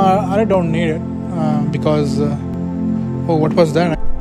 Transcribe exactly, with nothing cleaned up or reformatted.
Uh, I don't need it uh, because uh, oh, what was that?